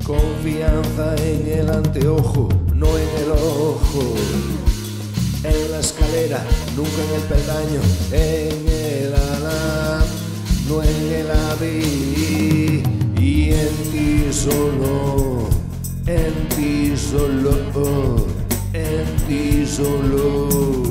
Confianza en el anteojo, no en el ojo. En la escalera, nunca en el peldaño. En el ala, no en el ave. Y en ti solo, en ti solo, en ti solo.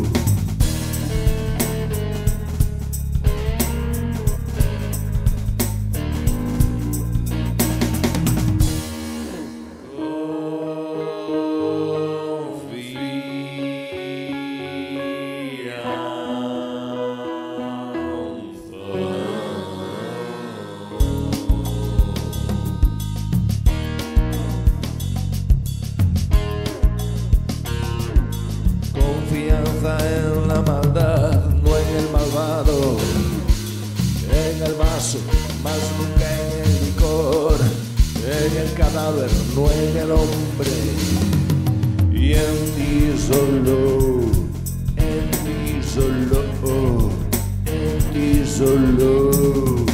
Confianza en la maldad, no en el malvado. En el vaso, más nunca en el licor. En el cadáver, no en el hombre. Y en ti solo, en ti solo, en ti solo.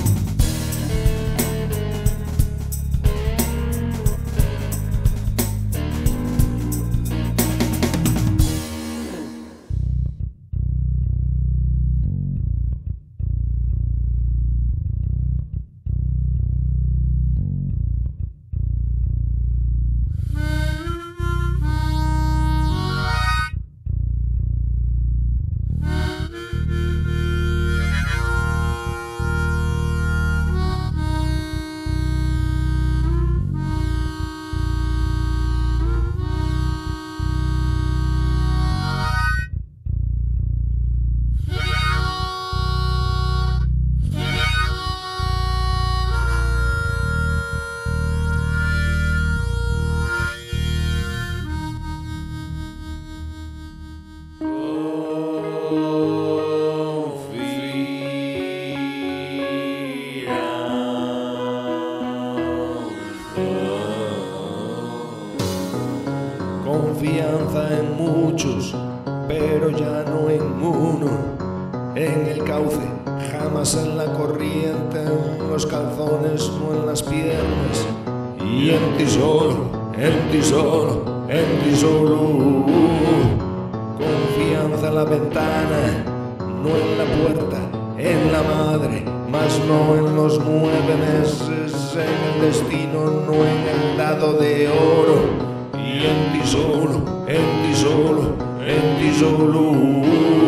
Confianza en muchos, pero ya no en uno. En el cauce, jamás en la corriente, en los calzones, no en las piernas. Y en ti solo, en ti solo, en ti solo. Confianza en la ventana, no en la puerta, en la madre, mas no en los 9 meses, en el destino, no en el dado de oro. Y en ti solo, en ti solo, en ti solo.